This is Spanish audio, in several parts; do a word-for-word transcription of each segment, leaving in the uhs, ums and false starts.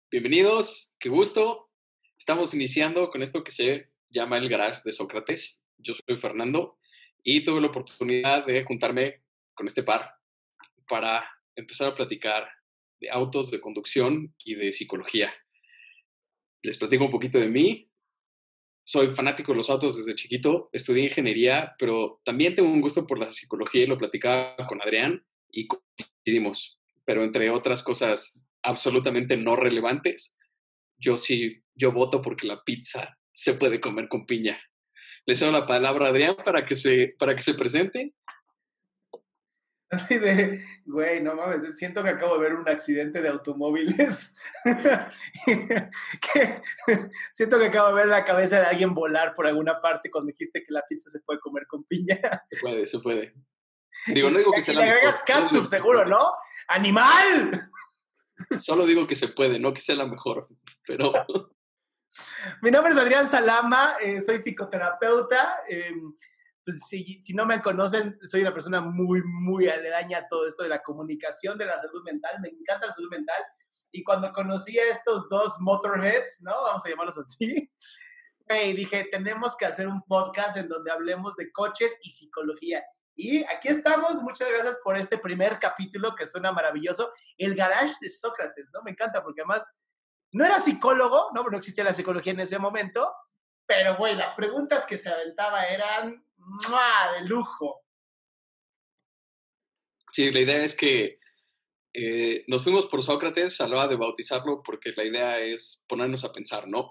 Bienvenidos, qué gusto. Estamos iniciando con esto que se llama el Garage de Sócrates. Yo soy Fernando y tuve la oportunidad de juntarme con este par para empezar a platicar de autos, de conducción y de psicología. Les platico un poquito de mí. Soy fanático de los autos desde chiquito, estudié ingeniería, pero también tengo un gusto por la psicología y lo platicaba con Adrián y coincidimos. Pero entre otras cosas absolutamente no relevantes, yo sí, yo voto porque la pizza se puede comer con piña. Le cedo la palabra a Adrián para que se, para que se presente. Así de, güey, no mames, siento que acabo de ver un accidente de automóviles. que, siento que acabo de ver la cabeza de alguien volar por alguna parte cuando dijiste que la pizza se puede comer con piña. Se puede, se puede. Digo, no digo que sea y la le mejor. agregas catsup, seguro, ¿no? ¡Animal! Solo digo que se puede, no que sea la mejor, pero... Mi nombre es Adrián Salama, eh, soy psicoterapeuta. Eh, pues si, si no me conocen, soy una persona muy, muy aledaña a todo esto de la comunicación, de la salud mental. Me encanta la salud mental. Y cuando conocí a estos dos motorheads, ¿no? Vamos a llamarlos así. Hey, dije, tenemos que hacer un podcast en donde hablemos de coches y psicología. Y aquí estamos. Muchas gracias por este primer capítulo que suena maravilloso. El Garage de Sócrates, ¿no? Me encanta porque además no era psicólogo, ¿no? No existía la psicología en ese momento. Pero, güey, las preguntas que se aventaba eran ¡mua! De lujo. Sí, la idea es que eh, nos fuimos por Sócrates a la hora de bautizarlo porque la idea es ponernos a pensar, ¿no?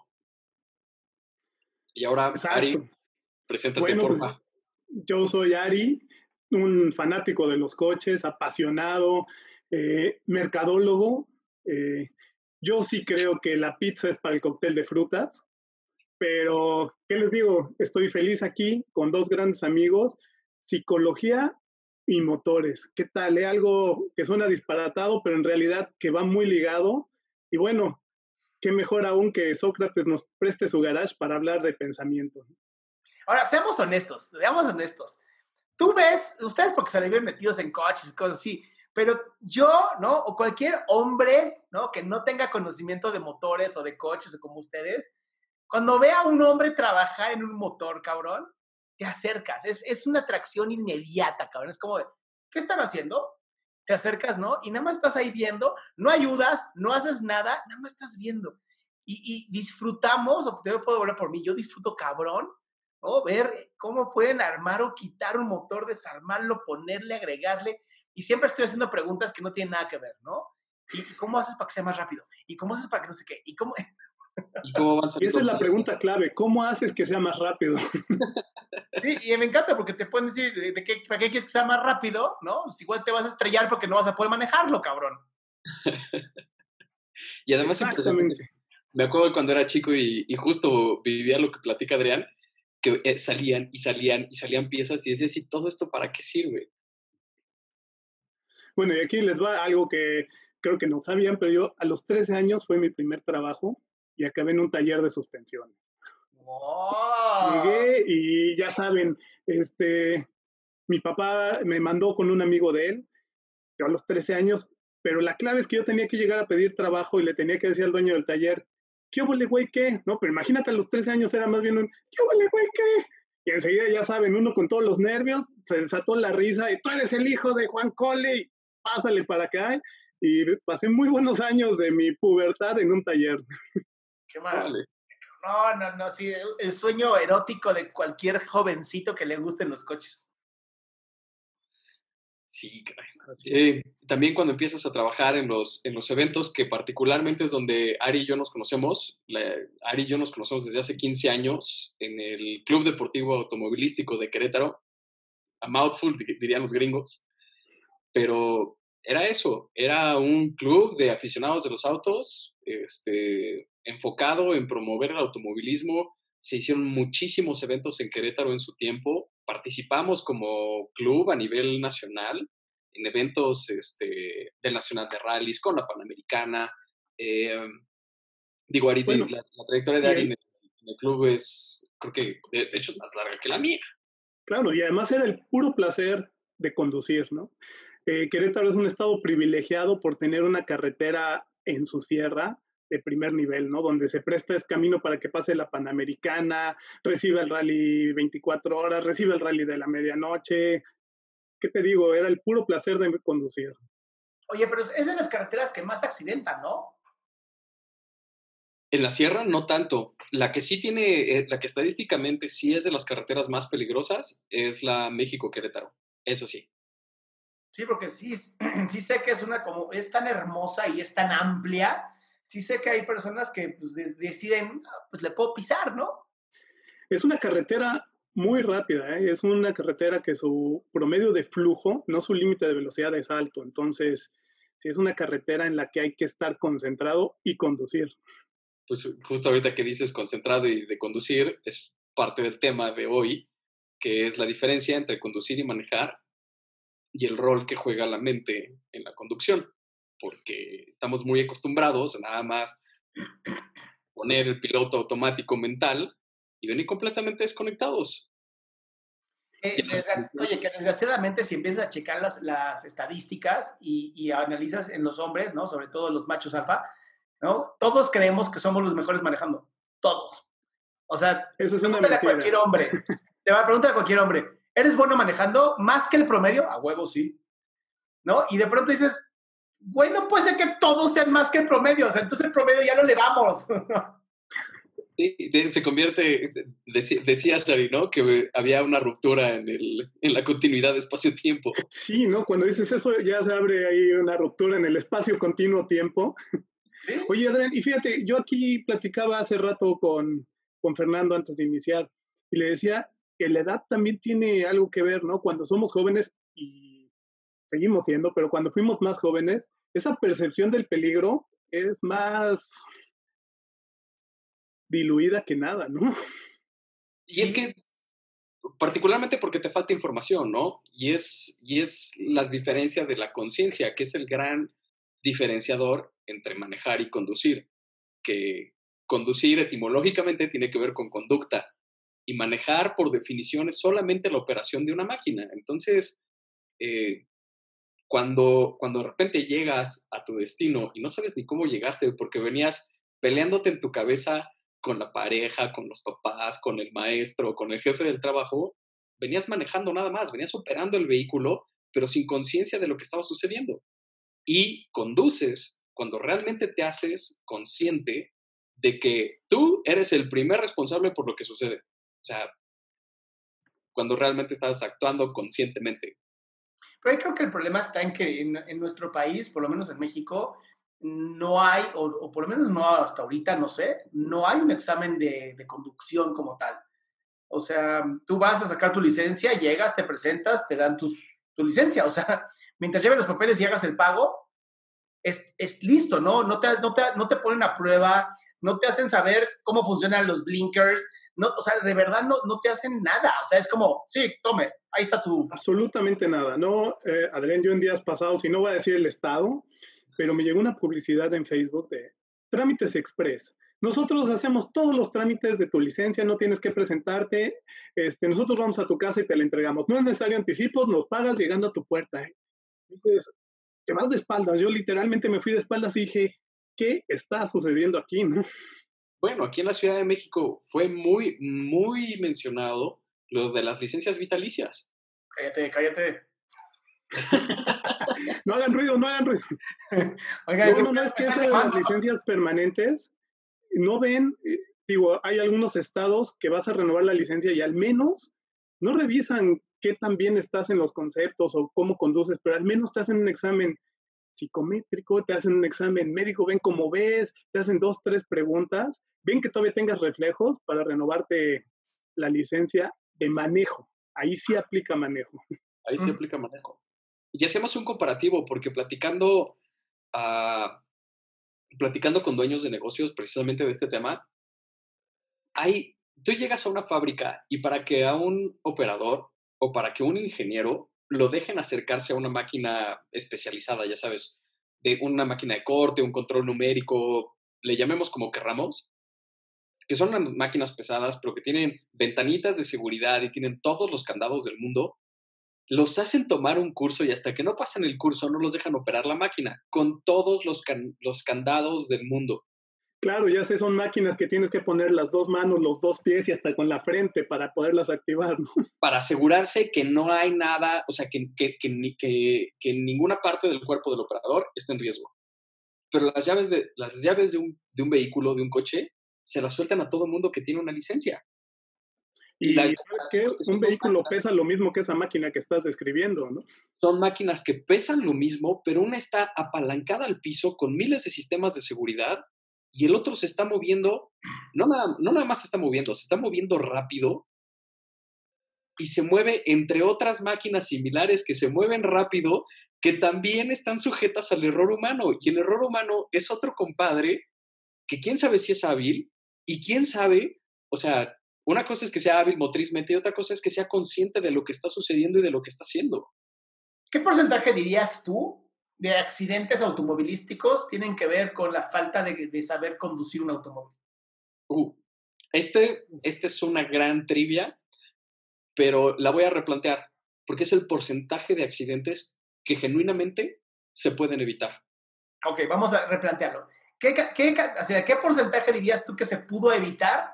Y ahora, Exacto. Ari, preséntate, bueno, porfa. Pues, yo soy Ari, un fanático de los coches, apasionado, eh, mercadólogo. Eh, yo sí creo que la pizza es para el cóctel de frutas, pero, ¿qué les digo? Estoy feliz aquí con dos grandes amigos, psicología y motores. ¿Qué tal? Eh? Algo que suena disparatado, pero en realidad que va muy ligado. Y bueno, qué mejor aún que Sócrates nos preste su garage para hablar de pensamiento. Ahora, seamos honestos, seamos honestos. Tú ves, ustedes porque se le ven metidos en coches y cosas así, pero yo, ¿no? O cualquier hombre, ¿no? Que no tenga conocimiento de motores o de coches o como ustedes, cuando ve a un hombre trabajar en un motor, cabrón, te acercas. Es, es una atracción inmediata, cabrón. Es como, de, ¿qué están haciendo? Te acercas, ¿no? Y nada más estás ahí viendo, no ayudas, no haces nada, nada más estás viendo. Y, y disfrutamos, o te puedo hablar por mí, yo disfruto cabrón, ¿no? Ver cómo pueden armar o quitar un motor, desarmarlo, ponerle, agregarle. Y siempre estoy haciendo preguntas que no tienen nada que ver, ¿no? ¿Y, y cómo haces para que sea más rápido? ¿Y cómo haces para que no sé qué? ¿Y cómo...? ¿Y cómo van y esa es la pregunta clave, ¿cómo haces que sea más rápido? Sí, y me encanta porque te pueden decir, ¿de, de qué, ¿para qué quieres que sea más rápido? ¿No? Pues igual te vas a estrellar porque no vas a poder manejarlo, cabrón. Y además, exactamente. Me acuerdo de cuando era chico y, y justo vivía lo que platica Adrián, que eh, salían y salían y salían piezas y decía, sí, ¿todo esto para qué sirve? Bueno, y aquí les va algo que creo que no sabían, pero yo a los trece años fue mi primer trabajo y acabé en un taller de suspensiones. ¡Oh! Llegué y ya saben, este, mi papá me mandó con un amigo de él, yo a los trece años, pero la clave es que yo tenía que llegar a pedir trabajo y le tenía que decir al dueño del taller, ¿qué óvole, güey, qué? No, pero imagínate a los trece años era más bien un, ¿qué óvole, güey, qué? Y enseguida, ya saben, uno con todos los nervios, se desató la risa y tú eres el hijo de Juan Cole y pásale para acá. Y pasé muy buenos años de mi pubertad en un taller. Qué maravilla. No, no, no, sí, el sueño erótico de cualquier jovencito que le gusten los coches. Sí, sí, también cuando empiezas a trabajar en los, en los eventos, que particularmente es donde Ari y yo nos conocemos, la, Ari y yo nos conocemos desde hace quince años en el Club Deportivo Automovilístico de Querétaro, a mouthful, dirían los gringos, pero era eso, era un club de aficionados de los autos, este, enfocado en promover el automovilismo. Se hicieron muchísimos eventos en Querétaro en su tiempo, participamos como club a nivel nacional en eventos este, del Nacional de Rallys, con la Panamericana. Eh, digo, Ari, bueno, la, la trayectoria de Ari en el, en el club es, creo que de, de hecho es más larga que la mía. Claro, y además era el puro placer de conducir, ¿no? Eh, Querétaro es un estado privilegiado por tener una carretera en su sierra de primer nivel, ¿no? Donde se presta es camino para que pase la Panamericana, recibe el rally veinticuatro horas, recibe el rally de la medianoche. ¿Qué te digo? Era el puro placer de conducir. Oye, pero es de las carreteras que más accidentan, ¿no? En la sierra no tanto. La que sí tiene, eh, la que estadísticamente sí es de las carreteras más peligrosas es la México-Querétaro. Eso sí. Sí, porque sí, sí sé que es una como, es tan hermosa y es tan amplia. Sí sé que hay personas que pues, de, deciden, pues le puedo pisar, ¿no? Es una carretera muy rápida, ¿eh? Es una carretera que su promedio de flujo, no su límite de velocidad es alto. Entonces, sí es una carretera en la que hay que estar concentrado y conducir. Pues justo ahorita que dices concentrado y de conducir, es parte del tema de hoy, que es la diferencia entre conducir y manejar y el rol que juega la mente en la conducción, porque estamos muy acostumbrados a nada más poner el piloto automático mental y venir completamente desconectados. Eh, oye, que desgraciadamente si empiezas a checar las, las estadísticas y, y analizas en los hombres, ¿no? Sobre todo los machos alfa, ¿no? Todos creemos que somos los mejores manejando. Todos. O sea, eso es una pregúntale a cualquier hombre. Te va a preguntar a cualquier hombre, ¿eres bueno manejando más que el promedio? A huevo, sí. ¿No? Y de pronto dices, güey, no puede ser que todos sean más que el promedio. O sea, entonces el promedio ya lo elevamos. Sí, se convierte, decía, decía Sari, ¿no? Que había una ruptura en, el, en la continuidad de espacio-tiempo. Sí, ¿no? Cuando dices eso ya se abre ahí una ruptura en el espacio continuo-tiempo. ¿Sí? Oye, Adrián, y fíjate, yo aquí platicaba hace rato con, con Fernando antes de iniciar y le decía que la edad también tiene algo que ver, ¿no? Cuando somos jóvenes y seguimos siendo, pero cuando fuimos más jóvenes, esa percepción del peligro es más diluida que nada, ¿no? Y es que, particularmente porque te falta información, ¿no? Y es, y es la diferencia de la conciencia, que es el gran diferenciador entre manejar y conducir, que conducir etimológicamente tiene que ver con conducta y manejar por definición es solamente la operación de una máquina. Entonces, eh, cuando, cuando de repente llegas a tu destino y no sabes ni cómo llegaste porque venías peleándote en tu cabeza con la pareja, con los papás, con el maestro, con el jefe del trabajo, venías manejando nada más, venías operando el vehículo, pero sin conciencia de lo que estaba sucediendo. Y conduces cuando realmente te haces consciente de que tú eres el primer responsable por lo que sucede. O sea, cuando realmente estás actuando conscientemente. Pero ahí creo que el problema está en que en, en nuestro país, por lo menos en México, no hay, o, o, por lo menos no hasta ahorita, no sé, no hay un examen de, de conducción como tal. O sea, tú vas a sacar tu licencia, llegas, te presentas, te dan tus, tu licencia. O sea, mientras lleves los papeles y hagas el pago, es, es listo, ¿no? No te, no, te, no te ponen a prueba, no te hacen saber cómo funcionan los blinkers, no, o sea, de verdad no, no te hacen nada. O sea, es como, sí, tome, ahí está tu... Absolutamente nada. No, eh, Adrián, yo en días pasados, y no voy a decir el estado, pero me llegó una publicidad en Facebook de trámites express. Nosotros hacemos todos los trámites de tu licencia, no tienes que presentarte, este, nosotros vamos a tu casa y te la entregamos. No es necesario anticipos, nos pagas llegando a tu puerta. ¿eh? Dices, te vas de espaldas. Yo literalmente me fui de espaldas y dije, ¿qué está sucediendo aquí? ¿no? Bueno, aquí en la Ciudad de México fue muy, muy mencionado lo de las licencias vitalicias. Cállate, cállate. No hagan ruido, no hagan ruido. Oigan, no, no, no, es que esas de las licencias permanentes, no ven, eh, digo, hay algunos estados que vas a renovar la licencia y al menos no revisan qué tan bien estás en los conceptos o cómo conduces, pero al menos te hacen un examen psicométrico, te hacen un examen médico, ven cómo ves, te hacen dos, tres preguntas, ven que todavía tengas reflejos para renovarte la licencia de manejo. Ahí sí aplica manejo. Ahí sí aplica manejo. Y hacemos un comparativo, porque platicando, uh, platicando con dueños de negocios precisamente de este tema, hay, tú llegas a una fábrica y para que a un operador o para que un ingeniero lo dejen acercarse a una máquina especializada, ya sabes, de una máquina de corte, un control numérico, le llamemos como querramos, que son unas máquinas pesadas, pero que tienen ventanitas de seguridad y tienen todos los candados del mundo, los hacen tomar un curso y hasta que no pasan el curso no los dejan operar la máquina con todos los, can los candados del mundo. Claro, ya sé, son máquinas que tienes que poner las dos manos, los dos pies y hasta con la frente para poderlas activar, ¿no? Para asegurarse que no hay nada, o sea, que, que, que, ni- que, que ninguna parte del cuerpo del operador esté en riesgo. Pero las llaves de, las llaves de un, de un vehículo, de un coche, se las sueltan a todo mundo que tiene una licencia. Y la, Y ¿sabes qué? que Un son dos vehículo máquinas, pesa lo mismo que esa máquina que estás describiendo, ¿no? son máquinas que pesan lo mismo, pero una está apalancada al piso con miles de sistemas de seguridad y el otro se está moviendo, no nada, no nada más se está moviendo, se está moviendo rápido y se mueve entre otras máquinas similares que se mueven rápido, que también están sujetas al error humano. Y el error humano es otro compadre que quién sabe si es hábil y quién sabe, o sea, una cosa es que sea hábil motrizmente y otra cosa es que sea consciente de lo que está sucediendo y de lo que está haciendo. ¿Qué porcentaje dirías tú de accidentes automovilísticos tienen que ver con la falta de, de saber conducir un automóvil? Uh, este, este es una gran trivia, pero la voy a replantear, porque es el porcentaje de accidentes que genuinamente se pueden evitar. Ok, vamos a replantearlo. ¿Qué, qué, o sea, ¿qué porcentaje dirías tú que se pudo evitar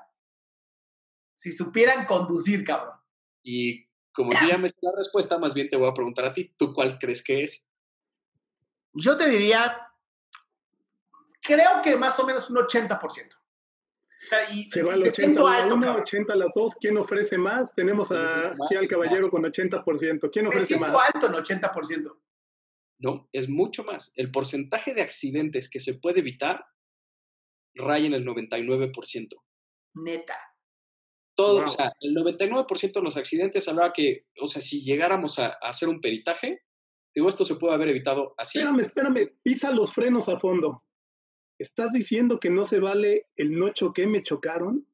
si supieran conducir, cabrón? Y como yo ya me sé la respuesta, más bien te voy a preguntar a ti, ¿tú cuál crees que es? Yo te diría, creo que más o menos un ochenta por ciento. O sea, y, Se va y al me ochenta siento a la alto, una, cabrón. ochenta a las dos. ¿Quién ofrece más? Tenemos ¿Quién a, ofrece aquí más? al Es más. caballero con ochenta por ciento. ¿Quién Me ofrece siento más? alto en ochenta por ciento. No, es mucho más. El porcentaje de accidentes que se puede evitar raya en el noventa y nueve por ciento. Neta. Todo, Wow. o sea, el noventa y nueve por ciento de los accidentes hablaba que, o sea, si llegáramos a, a hacer un peritaje, digo, esto se puede haber evitado así. Espérame, espérame. Pisa los frenos a fondo. ¿Estás diciendo que no se vale el no choqué, me chocaron?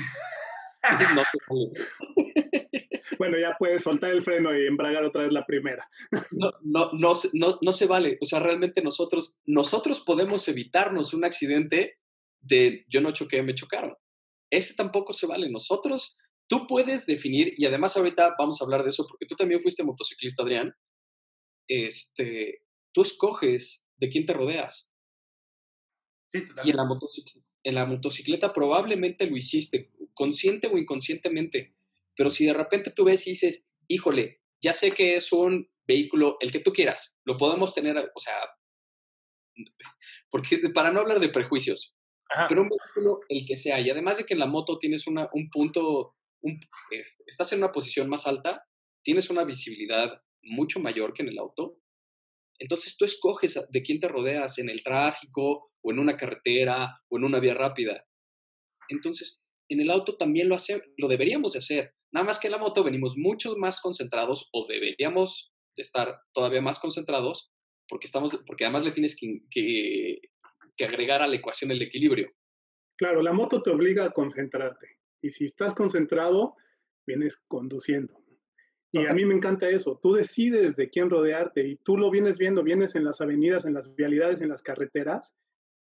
No se vale. Bueno, ya puedes soltar el freno y embragar otra vez la primera. No, no, no, se- no, no se vale. O sea, realmente nosotros, nosotros podemos evitarnos un accidente de yo no choqué, me chocaron. Ese tampoco se vale. Nosotros, tú puedes definir, y además ahorita vamos a hablar de eso, porque tú también fuiste motociclista, Adrián. Este, tú escoges de quién te rodeas. Sí, Y en totalmente. la motocicleta, en la motocicleta probablemente lo hiciste, consciente o inconscientemente. Pero si de repente tú ves y dices, híjole, ya sé que es un vehículo, el que tú quieras, lo podemos tener, o sea, porque para no hablar de prejuicios, Ajá. pero un vehículo, el que sea, y además de que en la moto tienes una, un punto, un, es, estás en una posición más alta, tienes una visibilidad mucho mayor que en el auto, entonces tú escoges de quién te rodeas en el tráfico o en una carretera o en una vía rápida. Entonces, en el auto también lo, hace, lo deberíamos de hacer, nada más que en la moto venimos mucho más concentrados o deberíamos de estar todavía más concentrados porque, estamos, porque además le tienes que, que, que agregar a la ecuación el equilibrio. Claro, la moto te obliga a concentrarte. Y si estás concentrado, vienes conduciendo. Y a Total. mí me encanta eso. Tú decides de quién rodearte y tú lo vienes viendo, vienes en las avenidas, en las vialidades, en las carreteras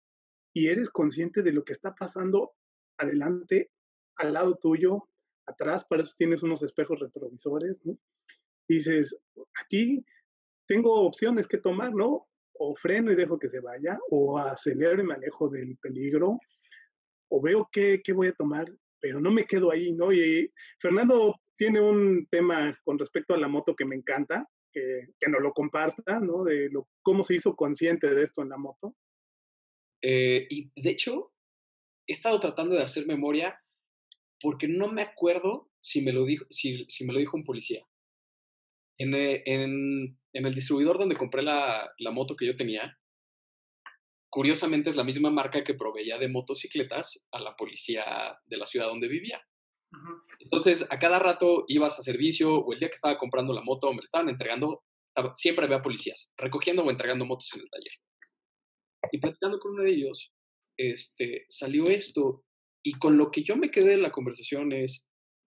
y eres consciente de lo que está pasando adelante, al lado tuyo, atrás. Para eso tienes unos espejos retrovisores, ¿no? Dices, aquí tengo opciones que tomar, ¿no? O freno y dejo que se vaya, o acelero y me alejo del peligro, o veo qué, qué voy a tomar, pero no me quedo ahí, ¿no? Y Fernando tiene un tema con respecto a la moto que me encanta, que, que nos lo comparta, ¿no? De lo, cómo se hizo consciente de esto en la moto. Eh, y de hecho, he estado tratando de hacer memoria porque no me acuerdo si me lo dijo, si, si me lo dijo un policía. En, eh, en, en el distribuidor donde compré la, la moto que yo tenía, curiosamente es la misma marca que proveía de motocicletas a la policía de la ciudad donde vivía. Uh-huh. Entonces, a cada rato ibas a servicio o el día que estaba comprando la moto, me la estaban entregando, estaba, siempre había policías recogiendo o entregando motos en el taller. Y platicando con uno de ellos, este, salió esto y con lo que yo me quedé en la conversación es,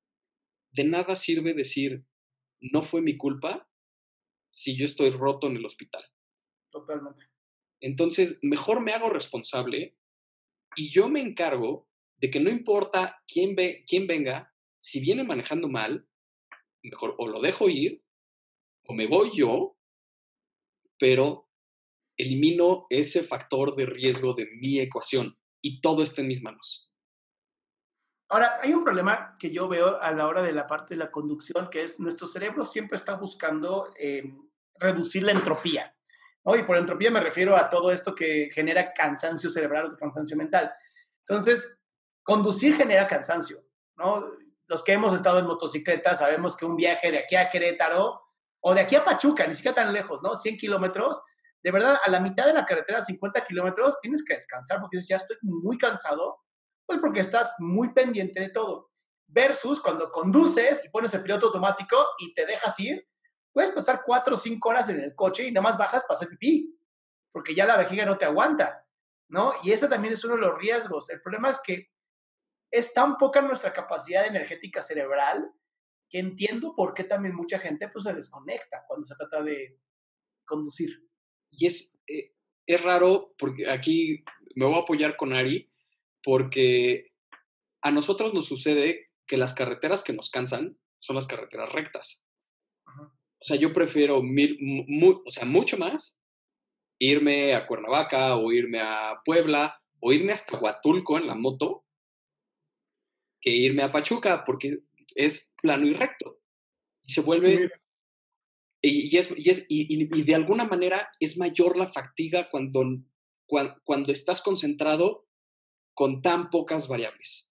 de nada sirve decir, no fue mi culpa si yo estoy roto en el hospital. Totalmente. Entonces, mejor me hago responsable y yo me encargo de que no importa quién, ve, quién venga, si viene manejando mal, mejor o lo dejo ir o me voy yo, pero elimino ese factor de riesgo de mi ecuación. y todo está en mis manos. Ahora, hay un problema que yo veo a la hora de la parte de la conducción, que es nuestro cerebro siempre está buscando eh, reducir la entropía, ¿no? Y por entropía me refiero a todo esto que genera cansancio cerebral o cansancio mental. Entonces, conducir genera cansancio, ¿no? Los que hemos estado en motocicleta sabemos que un viaje de aquí a Querétaro o de aquí a Pachuca, ni siquiera tan lejos, ¿no? cien kilómetros, de verdad, a la mitad de la carretera, cincuenta kilómetros, tienes que descansar porque dices, ya estoy muy cansado, pues porque estás muy pendiente de todo. Versus cuando conduces y pones el piloto automático y te dejas ir, puedes pasar cuatro o cinco horas en el coche y nada más bajas para hacer pipí, porque ya la vejiga no te aguanta, ¿no? Y ese también es uno de los riesgos. El problema es que es tan poca nuestra capacidad energética cerebral que entiendo por qué también mucha gente pues, se desconecta cuando se trata de conducir. Y es, eh, es raro, porque aquí me voy a apoyar con Ari, porque a nosotros nos sucede que las carreteras que nos cansan son las carreteras rectas. Ajá. O sea, yo prefiero mil, mu, o sea, mucho más irme a Cuernavaca o irme a Puebla o irme hasta Huatulco en la moto que irme a Pachuca porque es plano y recto. Y se vuelve... Y, y, es, y, es, y, y de alguna manera es mayor la fatiga cuando, cuando, cuando estás concentrado con tan pocas variables.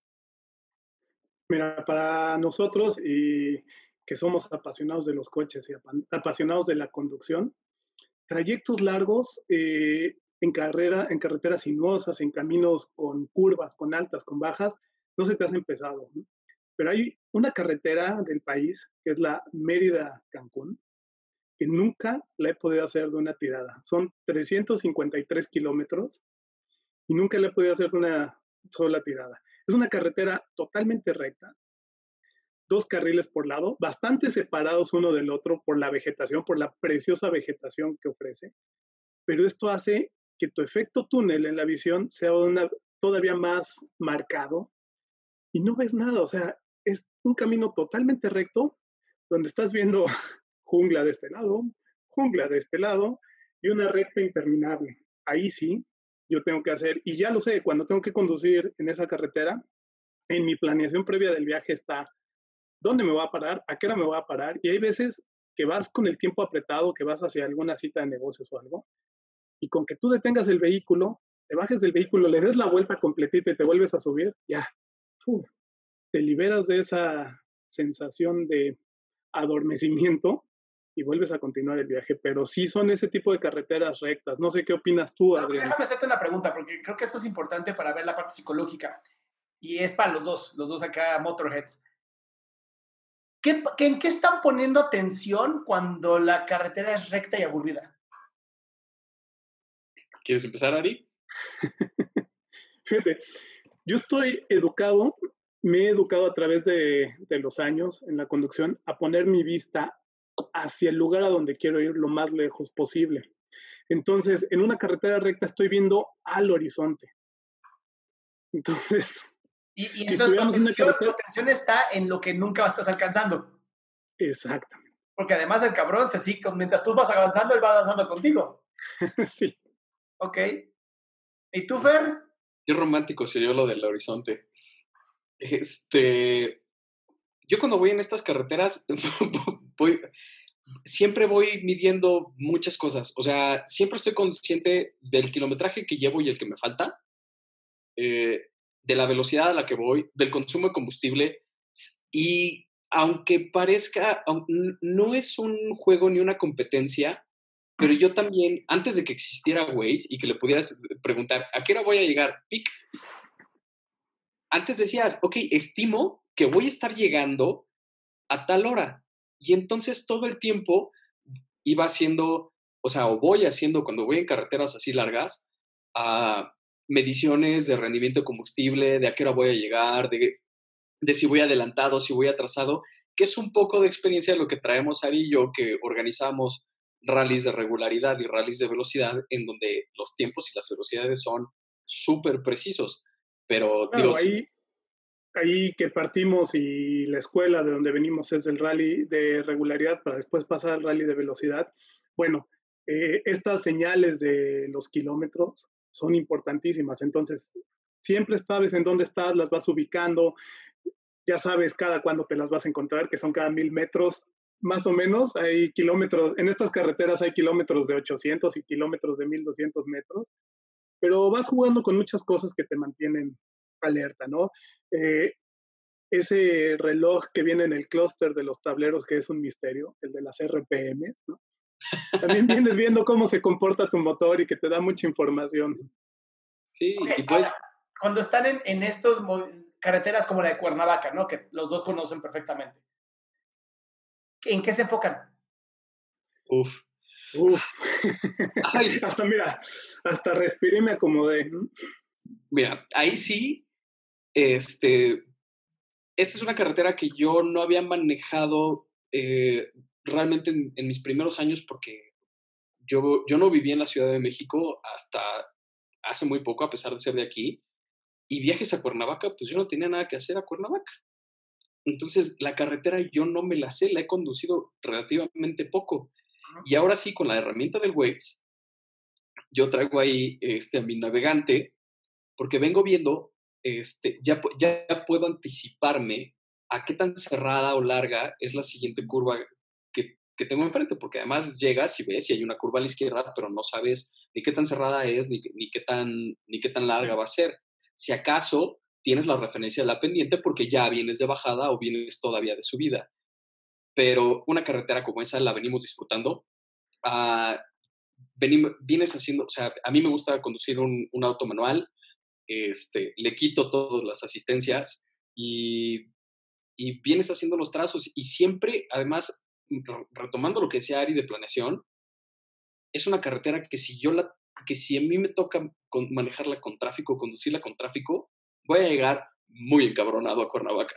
Mira, para nosotros y que somos apasionados de los coches y apasionados de la conducción, trayectos largos eh, en, carrera, en carreteras sinuosas, en caminos con curvas, con altas, con bajas, no se te hacen pesado, ¿no? Pero hay una carretera del país, que es la Mérida-Cancún, que nunca la he podido hacer de una tirada. Son trescientos cincuenta y tres kilómetros y nunca la he podido hacer de una sola tirada. Es una carretera totalmente recta, dos carriles por lado, bastante separados uno del otro por la vegetación, por la preciosa vegetación que ofrece, pero esto hace que tu efecto túnel en la visión sea una, todavía más marcado y no ves nada, o sea, es un camino totalmente recto donde estás viendo jungla de este lado, jungla de este lado y una recta interminable. Ahí sí, yo tengo que hacer, y ya lo sé, cuando tengo que conducir en esa carretera, en mi planeación previa del viaje está dónde me voy a parar, a qué hora me voy a parar, y hay veces que vas con el tiempo apretado, que vas hacia alguna cita de negocios o algo, y con que tú detengas el vehículo, te bajes del vehículo, le des la vuelta completita y te vuelves a subir, ya, uf, te liberas de esa sensación de adormecimiento y vuelves a continuar el viaje. Pero sí son ese tipo de carreteras rectas. No sé qué opinas tú, No, Adrián. déjame hacerte una pregunta, porque creo que esto es importante para ver la parte psicológica. Y es para los dos, los dos acá, motorheads. ¿Qué, qué, ¿En qué están poniendo atención cuando la carretera es recta y aburrida? ¿Quieres empezar, Ari? Fíjate, yo estoy educado, me he educado a través de, de los años en la conducción a poner mi vista hacia el lugar a donde quiero ir lo más lejos posible. Entonces, en una carretera recta estoy viendo al horizonte. Entonces, y, y si entonces estuviéramos tu en una atención, carretera... tu atención está en lo que nunca estás alcanzando. Exactamente. Porque además el cabrón, se sí, mientras tú vas avanzando, él va avanzando contigo. Sí. Ok. ¿Y tú, Fer? Qué romántico se oyó lo del horizonte. Este, yo cuando voy en estas carreteras, voy, siempre voy midiendo muchas cosas. O sea, siempre estoy consciente del kilometraje que llevo y el que me falta, eh, de la velocidad a la que voy, del consumo de combustible. Y aunque parezca, no es un juego ni una competencia, pero yo también, antes de que existiera Waze y que le pudieras preguntar, ¿a qué hora voy a llegar? Pic. Antes decías, ok, estimo que voy a estar llegando a tal hora. Y entonces todo el tiempo iba haciendo, o sea, o voy haciendo cuando voy en carreteras así largas, uh, mediciones de rendimiento de combustible, de a qué hora voy a llegar, de, de si voy adelantado, si voy atrasado, que es un poco de experiencia de lo que traemos Ari y yo, que organizamos rallies de regularidad y rallies de velocidad, en donde los tiempos y las velocidades son súper precisos. Pero Claro, digo, ahí, ahí que partimos y la escuela de donde venimos es el rally de regularidad para después pasar al rally de velocidad. Bueno, eh, estas señales de los kilómetros son importantísimas. Entonces, siempre sabes en dónde estás, las vas ubicando, ya sabes cada cuándo te las vas a encontrar, que son cada mil metros, más o menos. Hay kilómetros, en estas carreteras hay kilómetros de ochocientos y kilómetros de mil doscientos metros, pero vas jugando con muchas cosas que te mantienen alerta, ¿no? Eh, ese reloj que viene en el clúster de los tableros, que es un misterio, el de las R P M, ¿no? También vienes viendo cómo se comporta tu motor y que te da mucha información. Sí, Okay, y pues... ahora, cuando están en, en estas carreteras como la de Cuernavaca, ¿no? Que los dos conocen perfectamente. ¿En qué se enfocan? Uf. Uf. Ay. Hasta, mira, hasta respiré y me acomodé. Mira, ahí sí, este, esta es una carretera que yo no había manejado eh, realmente en, en mis primeros años porque yo, yo no viví en la Ciudad de México hasta hace muy poco, a pesar de ser de aquí, y viajes a Cuernavaca, pues yo no tenía nada que hacer a Cuernavaca. Entonces, la carretera yo no me la sé, la he conducido relativamente poco. Y ahora sí, con la herramienta del Waze, yo traigo ahí este, a mi navegante, porque vengo viendo, este, ya, ya puedo anticiparme a qué tan cerrada o larga es la siguiente curva que, que tengo enfrente, porque además llegas y ves si hay una curva a la izquierda, pero no sabes ni qué tan cerrada es, ni, ni, qué, tan, ni qué tan larga va a ser. Si acaso tienes la referencia de la pendiente porque ya vienes de bajada o vienes todavía de subida. Pero una carretera como esa la venimos disfrutando. Uh, venimos, vienes haciendo, o sea, a mí me gusta conducir un, un auto manual, este, le quito todas las asistencias y, y vienes haciendo los trazos y siempre, además, retomando lo que decía Ari de planeación, es una carretera que si yo la, que si a mí me toca con, manejarla con tráfico, conducirla con tráfico, voy a llegar muy encabronado a Cuernavaca.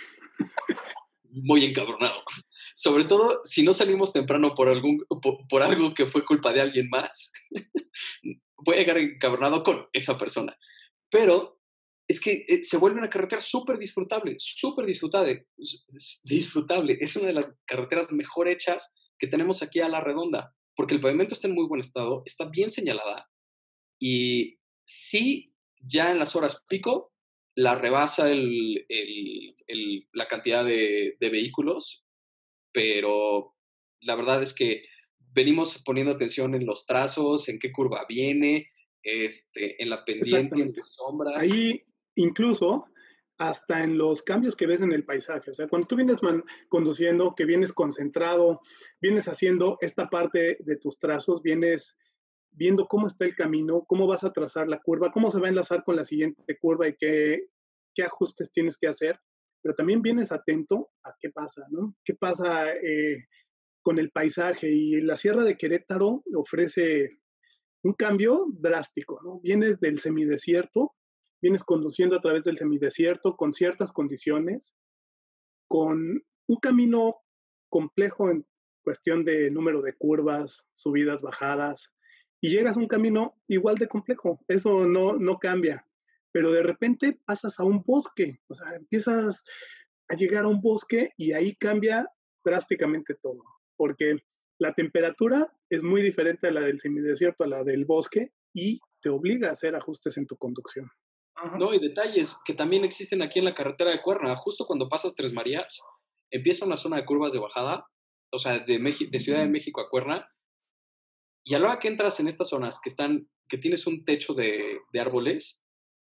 Muy encabronado. Sobre todo si no salimos temprano por, algún, por, por algo que fue culpa de alguien más, voy a llegar encabronado con esa persona. Pero es que se vuelve una carretera súper disfrutable, súper disfrutable, disfrutable. Es una de las carreteras mejor hechas que tenemos aquí a la redonda, porque el pavimento está en muy buen estado, está bien señalada y sí, ya en las horas pico, la rebasa el, el, el, la cantidad de, de vehículos, pero la verdad es que venimos poniendo atención en los trazos, en qué curva viene, este, en la pendiente, en las sombras. Ahí incluso hasta en los cambios que ves en el paisaje. O sea, cuando tú vienes man, conduciendo, que vienes concentrado, vienes haciendo esta parte de tus trazos, vienes viendo cómo está el camino, cómo vas a trazar la curva, cómo se va a enlazar con la siguiente curva y qué, qué ajustes tienes que hacer. Pero también vienes atento a qué pasa, ¿no? ¿Qué pasa eh, con el paisaje? Y la Sierra de Querétaro ofrece un cambio drástico, ¿no? Vienes del semidesierto, vienes conduciendo a través del semidesierto con ciertas condiciones, con un camino complejo en cuestión de número de curvas, subidas, bajadas, y llegas a un camino igual de complejo. Eso no, no cambia. Pero de repente pasas a un bosque, o sea, empiezas a llegar a un bosque y ahí cambia drásticamente todo, porque la temperatura es muy diferente a la del semidesierto, a la del bosque, y te obliga a hacer ajustes en tu conducción. No, y detalles que también existen aquí en la carretera de Cuerna. Justo cuando pasas Tres Marías, empieza una zona de curvas de bajada, o sea, de, Meji- de Ciudad de México a Cuerna, y a la hora que entras en estas zonas que están, que tienes un techo de, de árboles,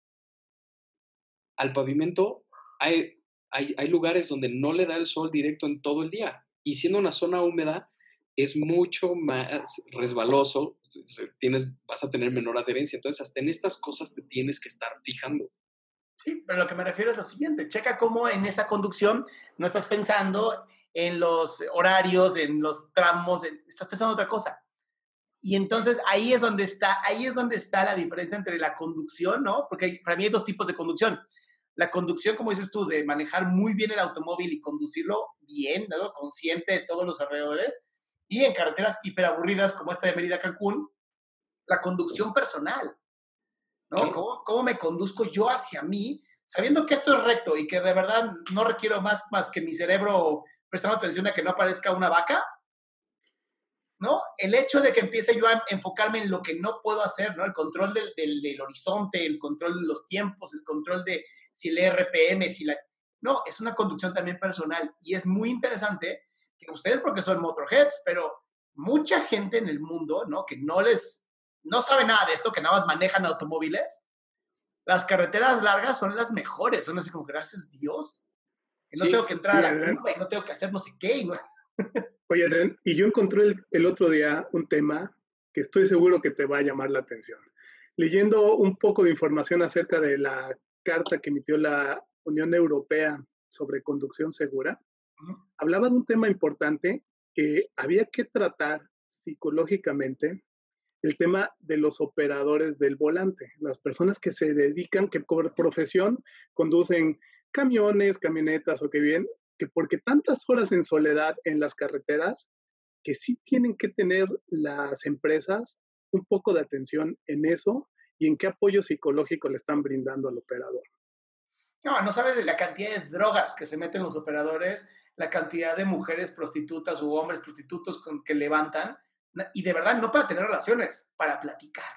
al pavimento hay, hay, hay lugares donde no le da el sol directo en todo el día. Y siendo una zona húmeda, es mucho más resbaloso, tienes, vas a tener menor adherencia. Entonces, hasta en estas cosas te tienes que estar fijando. Sí, pero lo que me refiero es lo siguiente. Checa cómo en esa conducción no estás pensando en los horarios, en los tramos, en, estás pensando en otra cosa. Y entonces ahí es donde está, ahí es donde está la diferencia entre la conducción, ¿no? Porque para mí hay dos tipos de conducción. La conducción, como dices tú, de manejar muy bien el automóvil y conducirlo bien, ¿no? Consciente de todos los alrededores. Y en carreteras hiperaburridas como esta de Mérida a Cancún, la conducción personal, ¿no? Sí. ¿Cómo, ¿Cómo me conduzco yo hacia mí, sabiendo que esto es recto y que de verdad no requiero más, más que mi cerebro prestando atención a que no aparezca una vaca? ¿no? El hecho de que empiece yo a enfocarme en lo que no puedo hacer, ¿no? El control del, del, del horizonte, el control de los tiempos, el control de si el R P M, si la... No, es una conducción también personal y es muy interesante que ustedes porque son motorheads, pero mucha gente en el mundo, ¿no? Que no les, no sabe nada de esto, que nada más manejan automóviles, las carreteras largas son las mejores, son así como, gracias Dios, que no Sí. tengo que entrar a la Adrián. curva y no tengo que hacer no sé qué. Y no... Oye, Adrián, y yo encontré el, el otro día un tema que estoy seguro que te va a llamar la atención. Leyendo un poco de información acerca de la carta que emitió la Unión Europea sobre conducción segura, Ujú. hablaba de un tema importante que había que tratar psicológicamente, el tema de los operadores del volante, las personas que se dedican, que por profesión conducen camiones, camionetas o que bien, que porque tantas horas en soledad en las carreteras, que sí tienen que tener las empresas un poco de atención en eso y en qué apoyo psicológico le están brindando al operador. No, no sabes de la cantidad de drogas que se meten los operadores, la cantidad de mujeres prostitutas u hombres prostitutos con, que levantan, y de verdad no para tener relaciones, para platicar,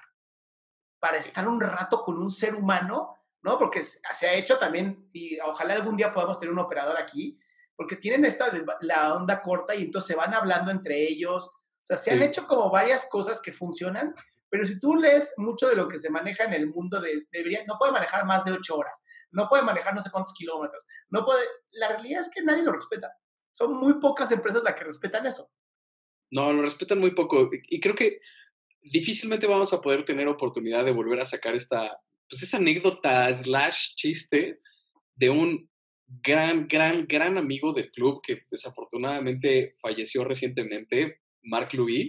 para estar un rato con un ser humano, ¿no? Porque se ha hecho también, y ojalá algún día podamos tener un operador aquí, porque tienen esta, la onda corta y entonces se van hablando entre ellos. O sea, se han Sí. hecho como varias cosas que funcionan, pero si tú lees mucho de lo que se maneja en el mundo, de, debería, no puede manejar más de ocho horas, no puede manejar no sé cuántos kilómetros, no puede, la realidad es que nadie lo respeta. Son muy pocas empresas las que respetan eso. No, lo respetan muy poco. Y creo que difícilmente vamos a poder tener oportunidad de volver a sacar esta, pues esa anécdota slash chiste de un gran, gran, gran amigo del club que desafortunadamente falleció recientemente, Marc Louis.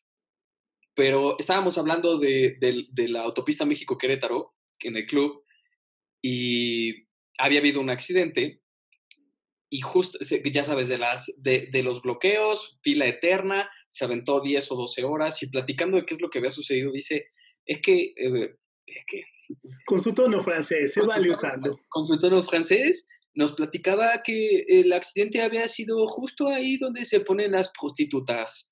Pero estábamos hablando de, de, de la autopista México-Querétaro en el club y había habido un accidente y justo, ya sabes, de, las, de, de los bloqueos, fila eterna, se aventó diez o doce horas y platicando de qué es lo que había sucedido, dice, es que... Eh, es que Con su tono francés, se vale usando. Con su tono francés, nos platicaba que el accidente había sido justo ahí donde se ponen las prostitutas.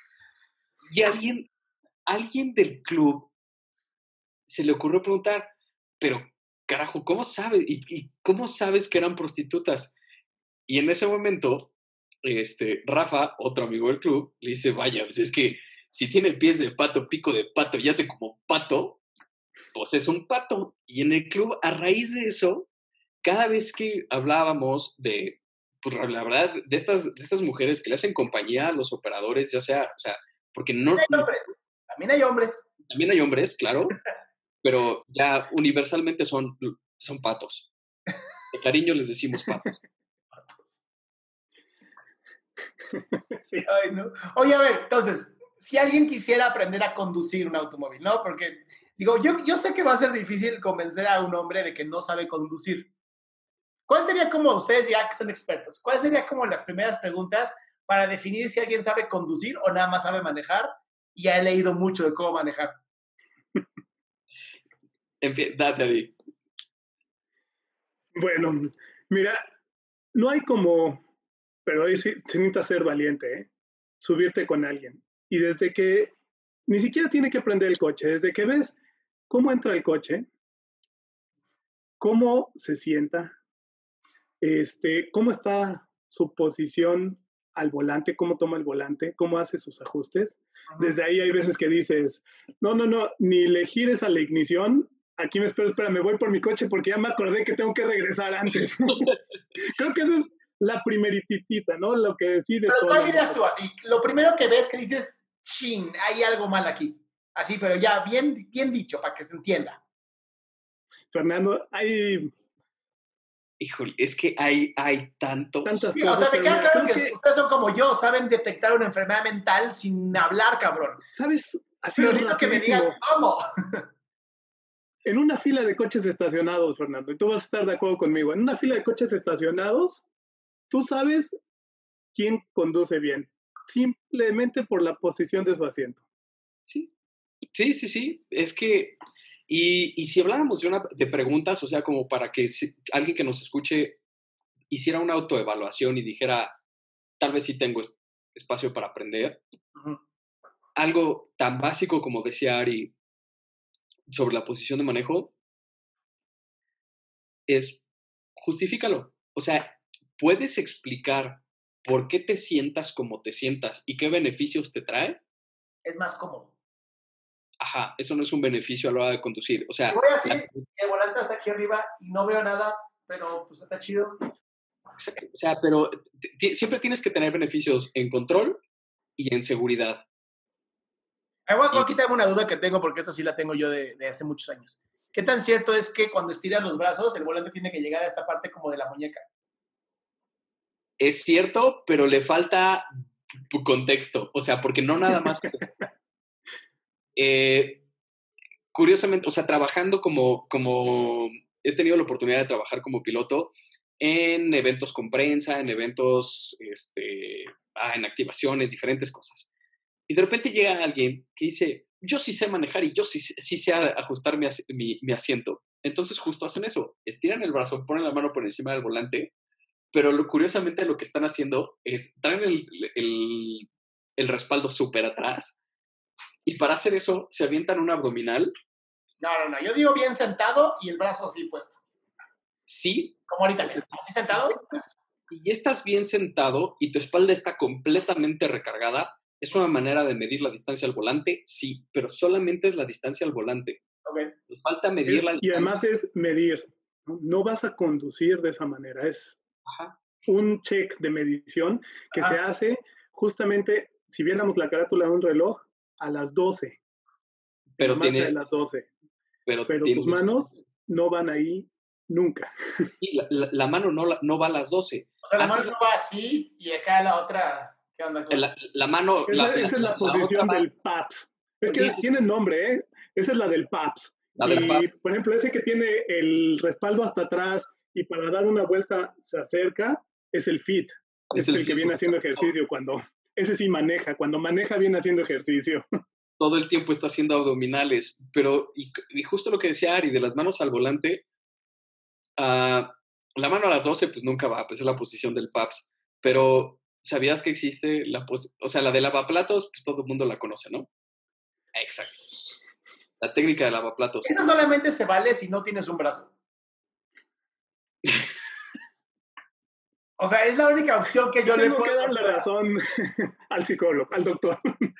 Y alguien, alguien del club se le ocurrió preguntar, pero carajo, ¿cómo sabes? ¿Y, y cómo sabes que eran prostitutas? Y en ese momento, este, Rafa, otro amigo del club, le dice, vaya, pues es que si tiene pies de pato, pico de pato y hace como pato, pues es un pato. Y en el club, a raíz de eso, cada vez que hablábamos de, pues la verdad, de estas, de estas mujeres que le hacen compañía a los operadores, ya sea, o sea, porque no... También hay hombres, también hay hombres. También hay hombres, claro, pero ya universalmente son, son patos. De cariño les decimos patos. Patos. Sí. Ay, no. Oye, a ver, entonces, si alguien quisiera aprender a conducir un automóvil, ¿no? Porque, digo, yo, yo sé que va a ser difícil convencer a un hombre de que no sabe conducir. ¿Cuál sería como, ustedes ya que son expertos, cuál sería como las primeras preguntas para definir si alguien sabe conducir o nada más sabe manejar y ha leído mucho de cómo manejar? En fin, date ahí. Bueno, mira, no hay como, pero ahí sí se necesita ser valiente, ¿eh? Subirte con alguien. Y desde que, ni siquiera tiene que prender el coche, desde que ves cómo entra el coche, cómo se sienta, este, cómo está su posición al volante, cómo toma el volante, cómo hace sus ajustes. Uh-huh. Desde ahí hay veces que dices, no, no, no, ni le gires a la ignición, aquí me espero, espera, me voy por mi coche porque ya me acordé que tengo que regresar antes. Creo que esa es la primerititita, ¿no? Lo que decide. Pero ¿cuál dirías tú así? Lo primero que ves que dices, chin, hay algo mal aquí. Así, pero ya bien, bien dicho, para que se entienda. Fernando, hay... Híjole, es que hay, hay tantos. Tantas sí, cosas. O sea, me queda claro que, que ustedes son como yo, saben detectar una enfermedad mental sin hablar, cabrón. ¿Sabes? Así pero necesito que me digan cómo. En una fila de coches estacionados, Fernando, y tú vas a estar de acuerdo conmigo, en una fila de coches estacionados, tú sabes quién conduce bien, simplemente por la posición de su asiento. Sí, sí, sí, sí. Es que, y, y si habláramos de, una, de preguntas, o sea, como para que si, alguien que nos escuche hiciera una autoevaluación y dijera, tal vez sí tengo espacio para aprender, uh-huh. algo tan básico como decía Ari sobre la posición de manejo es justifícalo. O sea, puedes explicar por qué te sientas como te sientas y qué beneficios te trae. Es más cómodo. Ajá, eso no es un beneficio a la hora de conducir. O sea, Te voy a decir la- que el volante está aquí arriba y no veo nada, pero pues está chido. o sea, pero t- t- siempre tienes que tener beneficios en control y en seguridad. Ahí voy a- voy a Y quitarme una duda que tengo, porque esa sí la tengo yo de, de hace muchos años. ¿Qué tan cierto es que cuando estiras los brazos, el volante tiene que llegar a esta parte como de la muñeca? es cierto, pero le falta p- contexto. O sea, porque no nada más es eso. Eh, curiosamente, o sea, trabajando como, como, he tenido la oportunidad de trabajar como piloto en eventos con prensa, en eventos, este, ah, en activaciones, diferentes cosas. Y de repente llega alguien que dice, yo sí sé manejar y yo sí, sí sé ajustar mi, as- mi, mi asiento. Entonces justo hacen eso, estiran el brazo, ponen la mano por encima del volante, pero lo, curiosamente lo que están haciendo es traen el, el, el respaldo súper atrás y para hacer eso se avientan un abdominal. No, no, no. Yo digo bien sentado y el brazo así puesto. Sí, Como ahorita, mira. Así sentado. si estás, si ya estás bien sentado y tu espalda está completamente recargada, es una manera de medir la distancia al volante, sí, pero solamente es la distancia al volante. Ok. Nos falta medir Es- la y distancia. además es medir. ¿no? No vas a conducir de esa manera. Es Ajá. un check de medición que Ajá. se hace justamente, si viéramos la carátula de un reloj, a las doce. Pero la marca tiene, de las doce. pero Pero tiene tus un- manos no van ahí nunca. y la, la- la mano no, la- no va a las doce. O sea, la Haces mano va así y acá la otra. ¿Qué onda? la, la- la mano, Esa, la, la- esa es la, la posición otra va- del P A P S. Es que Sí, sí, tiene sí. nombre, ¿eh? Esa es la del P A P S. La del P A P Y, por ejemplo, ese que tiene el respaldo hasta atrás y para dar una vuelta se acerca, es el F I T. Es Es, el el, que fit. viene haciendo ejercicio cuando... Ese sí maneja. Cuando maneja viene haciendo ejercicio. Todo el tiempo está haciendo abdominales, pero, y, y justo lo que decía Ari, de las manos al volante, ah, la mano a las doce, pues nunca va, pues es la posición del P A P S, pero ¿sabías que existe la posición? O sea, la de lavaplatos, pues todo el mundo la conoce, ¿no? Exacto. La técnica de lavaplatos. Eso solamente se vale si no tienes un brazo. O sea, es la única opción que yo le Tengo puedo que darle encontrar. razón al psicólogo, al doctor.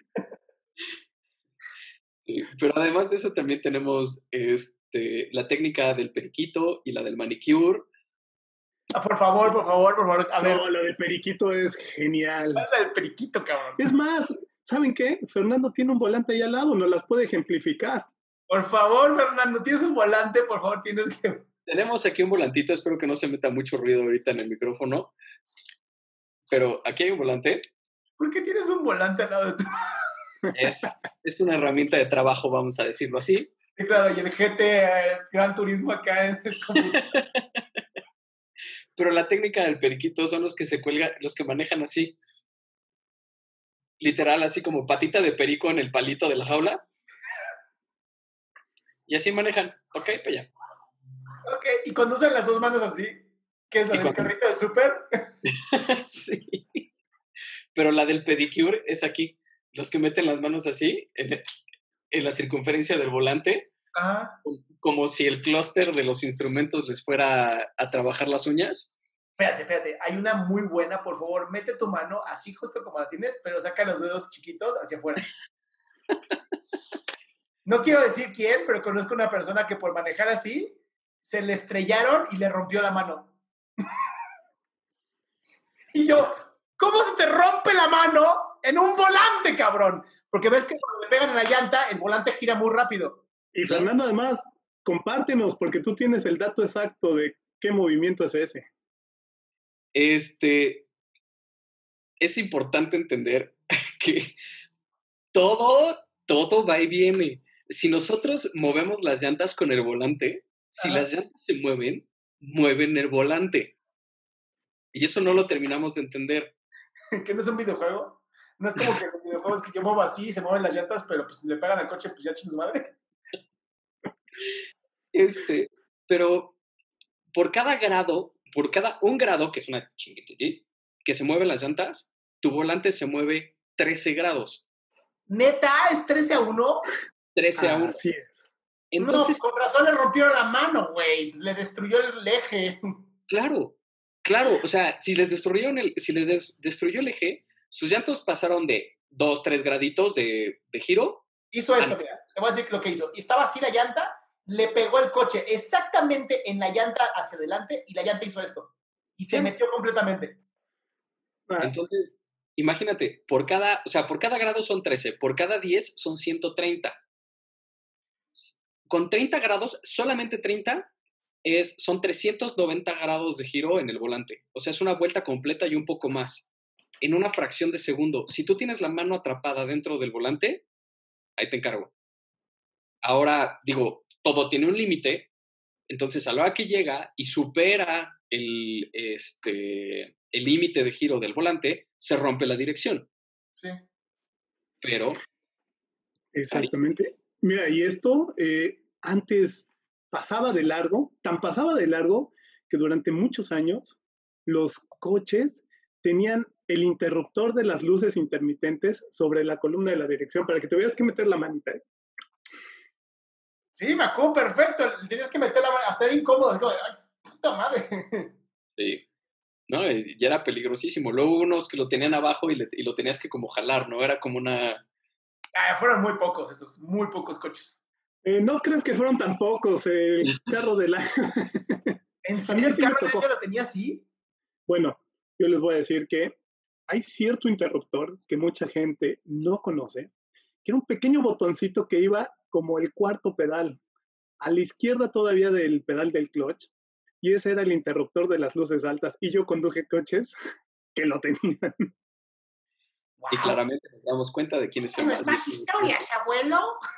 Sí, pero además de eso también tenemos este, la técnica del periquito y la del manicure. Ah, por favor, por favor, por favor. A ver, No, lo del periquito es genial. ¿cuál es la del periquito, cabrón? Es más, ¿saben qué? Fernando tiene un volante ahí al lado, nos las puede ejemplificar. Por favor, Fernando, tienes un volante, por favor, tienes que... Tenemos aquí un volantito, espero que no se meta mucho ruido ahorita en el micrófono, pero aquí hay un volante. ¿Por qué tienes un volante al lado de tu... Es, es una herramienta de trabajo, vamos a decirlo así. Sí, claro, y el G T eh, Gran Turismo acá en el computador. Pero la técnica del periquito son los que se cuelgan, los que manejan así. Literal, así como patita de perico en el palito de la jaula. Y así manejan. Ok, pues ya. Ok, y conducen las dos manos así, que es la Y del cuando- carrito de súper. Sí. Pero la del pedicure es aquí. Los que meten las manos así, en, en la circunferencia del volante, Ajá. como si el clúster de los instrumentos les fuera a, a trabajar las uñas. Espérate, espérate, hay una muy buena, por favor, mete tu mano así justo como la tienes, pero saca los dedos chiquitos hacia afuera. No quiero decir quién, pero conozco una persona que por manejar así, se le estrellaron y le rompió la mano. Y yo, ¿cómo se te rompe la mano en un volante, cabrón? Porque ves que cuando le pegan en la llanta, el volante gira muy rápido. Y Claro. Fernando, además, compártenos, porque tú tienes el dato exacto de qué movimiento es ese. Este, es importante entender que todo, todo va y viene. Si nosotros movemos las llantas con el volante, si Ajá. las llantas se mueven, mueven el volante. Y eso no lo terminamos de entender. Que no es un videojuego. No es como que los videojuegos que yo muevo así y se mueven las llantas, pero pues si le pegan al coche, pues ya chingas madre. Este, pero por cada grado, por cada un grado, que es una chinguitití, que se mueven las llantas, tu volante se mueve trece grados. ¿Neta es trece a uno? trece a uno. Así es. Entonces, no, con razón le rompieron la mano, güey. Le destruyó el eje. claro, claro. O sea, si les destruyeron el, si les des- destruyó el eje, sus llantos pasaron de dos, tres graditos de, de giro. Hizo esto, Ah, mira. Te voy a decir lo que hizo. Estaba así la llanta, le pegó el coche exactamente en la llanta hacia adelante y la llanta hizo esto. Y se Claro. metió completamente. Ah, Entonces, imagínate, por cada, o sea, por cada grado son trece, por cada diez son ciento treinta. Con treinta grados, solamente treinta, es, son trescientos noventa grados de giro en el volante. O sea, es una vuelta completa y un poco más, en una fracción de segundo. Si tú tienes la mano atrapada dentro del volante, ahí te encargo. Ahora, digo, todo tiene un límite, entonces a la hora que llega y supera el este, el límite de giro del volante, se rompe la dirección. Sí. Pero, exactamente. Mira, y esto eh, antes pasaba de largo, tan pasaba de largo que durante muchos años los coches tenían el interruptor de las luces intermitentes sobre la columna de la dirección para que tuvieras que meter la manita. ¿eh? Sí, me acuerdo perfecto. Tenías que meter la mano, hasta era incómodo. Como, ay, puta madre. sí, ¿no? Y ya era peligrosísimo. Luego unos que lo tenían abajo y, le, y lo tenías que como jalar, ¿no? Era como una... Ah, fueron muy pocos esos, muy pocos coches. Eh, ¿No crees que fueron tan pocos el carro del año? ¿En A serio mí el sí me carro del tocó. año lo tenía así? Bueno, yo les voy a decir que hay cierto interruptor que mucha gente no conoce, que era un pequeño botoncito que iba como el cuarto pedal, a la izquierda todavía del pedal del clutch, y ese era el interruptor de las luces altas, y yo conduje coches que lo tenían. Wow. Y claramente nos damos cuenta de quién es el más... más historias, abuelo.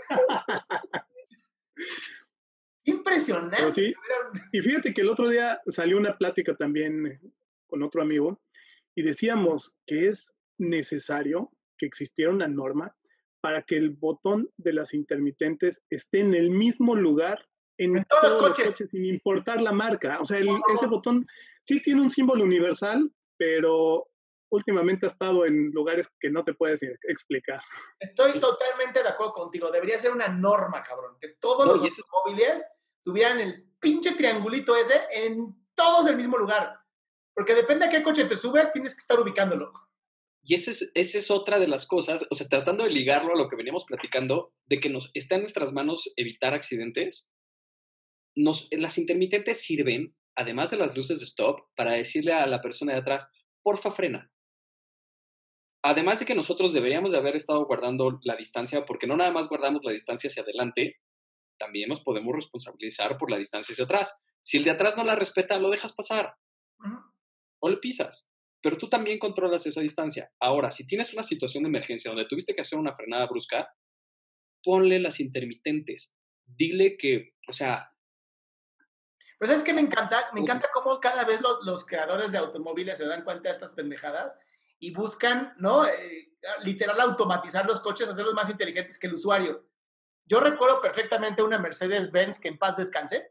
Impresionante. Pero sí, y fíjate que el otro día salió una plática también con otro amigo, y decíamos que es necesario que existiera una norma para que el botón de las intermitentes esté en el mismo lugar en, En todos todos los los coches. coches, sin importar la marca. O sea, el- ese botón sí tiene un símbolo universal, pero últimamente ha estado en lugares que no te puedes explicar. Estoy totalmente de acuerdo contigo. Debería ser una norma, cabrón. Que todos No, los y eso- automóviles tuvieran el pinche triangulito ese en todos el mismo lugar. Porque depende a qué coche te subes, tienes que estar ubicándolo. Y esa es, esa es otra de las cosas, o sea, tratando de ligarlo a lo que veníamos platicando, de que nos está en nuestras manos evitar accidentes. Nos, las intermitentes sirven, además de las luces de stop, para decirle a la persona de atrás, porfa, frena. Además de que nosotros deberíamos de haber estado guardando la distancia, porque no nada más guardamos la distancia hacia adelante, también nos podemos responsabilizar por la distancia hacia atrás. Si el de atrás no la respeta, lo dejas pasar Uh-huh. o le pisas. Pero tú también controlas esa distancia. Ahora, si tienes una situación de emergencia donde tuviste que hacer una frenada brusca, ponle las intermitentes. Dile que, o sea... Pero ¿sabes qué me encanta? Me encanta cómo cada vez los, los creadores de automóviles se dan cuenta de estas pendejadas y buscan, ¿no? Eh, literal, automatizar los coches, hacerlos más inteligentes que el usuario. Yo recuerdo perfectamente una Mercedes-Benz que en paz descanse.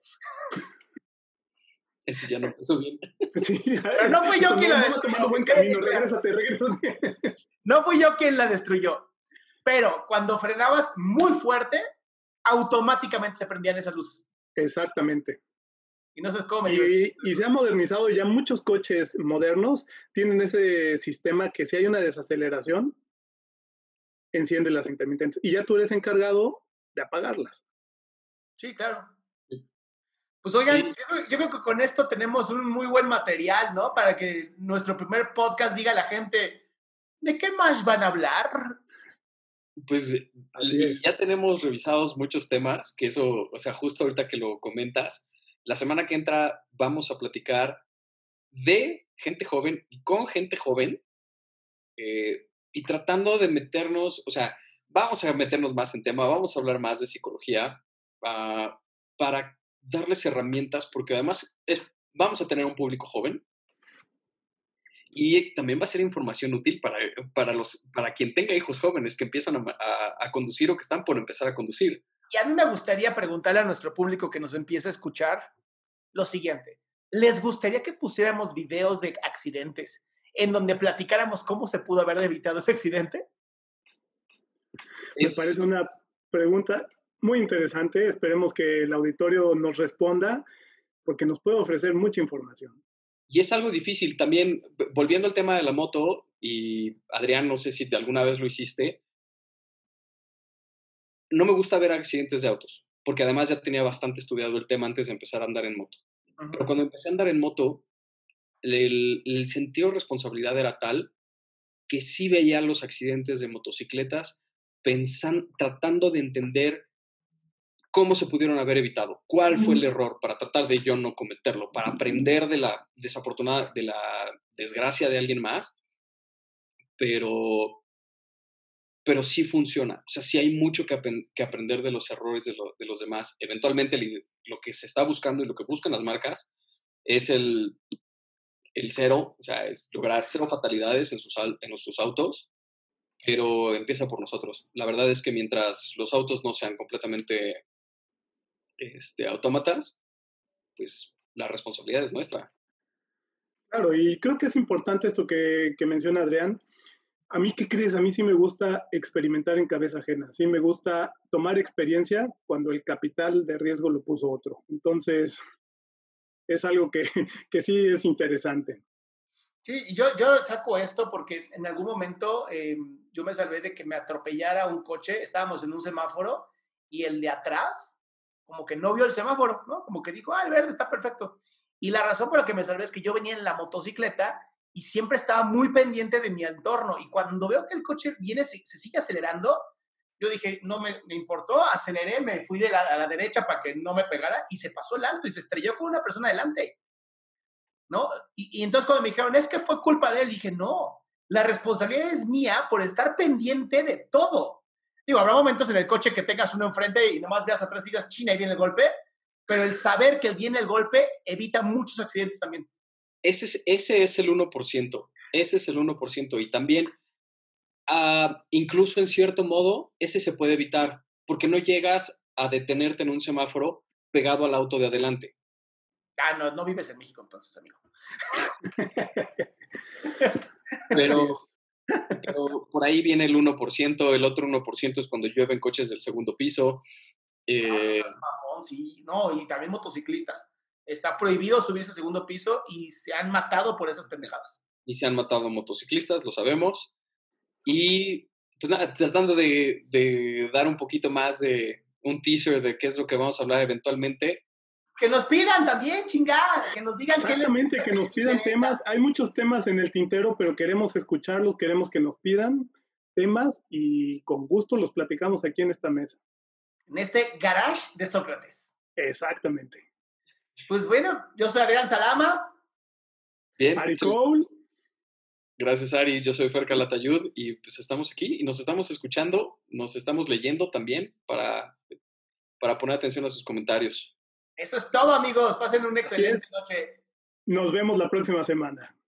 Eso ya no empezó bien. Sí, Pero no fui yo eso quien no, la no va destruyó. tomando buen camino, regrésate, regrésate. No fui yo quien la destruyó. Pero cuando frenabas muy fuerte, automáticamente se prendían esas luces. Exactamente. Y no sé cómo me divertí. Y, y se ha modernizado ya, muchos coches modernos tienen ese sistema que si hay una desaceleración, enciende las intermitentes. Y ya tú eres encargado de apagarlas. Sí, claro. Pues oigan, Sí. yo, creo- yo creo que con esto tenemos un muy buen material, ¿no? Para que nuestro primer podcast diga a la gente, ¿de qué más van a hablar? Pues Así es. ya tenemos revisados muchos temas, que eso, o sea, justo ahorita que lo comentas, la semana que entra vamos a platicar de gente joven y con gente joven eh, y tratando de meternos, o sea, vamos a meternos más en tema, vamos a hablar más de psicología uh, para darles herramientas, porque además es, vamos a tener un público joven y también va a ser información útil para, para, los, para quien tenga hijos jóvenes que empiezan a, a, a conducir o que están por empezar a conducir. Y a mí me gustaría preguntarle a nuestro público que nos empieza a escuchar lo siguiente. ¿Les gustaría que pusiéramos videos de accidentes en donde platicáramos cómo se pudo haber evitado ese accidente? Me Es, parece una pregunta muy interesante. Esperemos que el auditorio nos responda porque nos puede ofrecer mucha información. y es algo difícil. También, v- volviendo al tema de la moto, y Adrián, no sé si te- alguna vez lo hiciste, no me gusta ver accidentes de autos, porque además ya tenía bastante estudiado el tema antes de empezar a andar en moto. Pero Ujú. cuando empecé a andar en moto, el, el sentido de responsabilidad era tal que sí veía los accidentes de motocicletas pensan, tratando de entender cómo se pudieron haber evitado, cuál fue el error para tratar de yo no cometerlo, para aprender de la desafortunada, de la desgracia de alguien más, pero, pero sí funciona. O sea, sí hay mucho que, apen- que aprender de los errores de, lo- de los demás. Eventualmente li- lo que se está buscando y lo que buscan las marcas es el, el cero, o sea, es lograr cero fatalidades en sus, au- en sus autos, pero empieza por nosotros. La verdad es que mientras los autos no sean completamente este, autómatas, pues la responsabilidad es nuestra. Claro, y creo que es importante esto que, que menciona Adrián. A mí, ¿qué crees? A mí sí me gusta experimentar en cabeza ajena. Sí me gusta tomar experiencia cuando el capital de riesgo lo puso otro. Entonces, es algo que, que sí es interesante. Sí, y yo, yo saco esto porque en algún momento eh, yo me salvé de que me atropellara un coche, estábamos en un semáforo y el de atrás como que no vio el semáforo, ¿no? Como que dijo, ah, el verde está perfecto. Y la razón por la que me salvé es que yo venía en la motocicleta y siempre estaba muy pendiente de mi entorno y cuando veo que el coche viene, se, se sigue acelerando, yo dije, no me, me importó, aceleré, me fui de la, a la derecha para que no me pegara y se pasó el alto y se estrelló con una persona delante. ¿No? Y, y entonces cuando me dijeron, es que fue culpa de él, dije, no, la responsabilidad es mía por estar pendiente de todo. Digo, habrá momentos en el coche que tengas uno enfrente y nomás veas atrás y digas, China, y viene el golpe, pero el saber que viene el golpe evita muchos accidentes también. Ese es, ese es el uno por ciento, ese es el uno por ciento y también, uh, incluso en cierto modo, ese se puede evitar, porque no llegas a detenerte en un semáforo pegado al auto de adelante. Ah, no, no vives en México entonces, amigo. Pero, pero por ahí viene el uno por ciento, el otro uno por ciento es cuando llueven coches del segundo piso. No, Eh, seas mamón, sí, no, y también motociclistas. Está prohibido subirse al segundo piso y se han matado por esas pendejadas. y se han matado motociclistas, lo sabemos. Y pues nada, tratando de, de dar un poquito más de un teaser de qué es lo que vamos a hablar eventualmente. Que nos pidan también, chingar, que nos digan qué les Exactamente, gusta, que qué nos les pidan interesa. temas. Hay muchos temas en el tintero, pero queremos escucharlos, queremos que nos pidan temas y con gusto los platicamos aquí en esta mesa. En este garage de Sócrates. Exactamente. Pues bueno, yo soy Adrián Salama. Bien, Ari sí. Cole. Gracias Ari, yo soy Fer Calatayud y pues estamos aquí y nos estamos escuchando, nos estamos leyendo también para, para poner atención a sus comentarios. Eso es todo, amigos. Pasen una Así excelente es. noche. Nos vemos la próxima semana.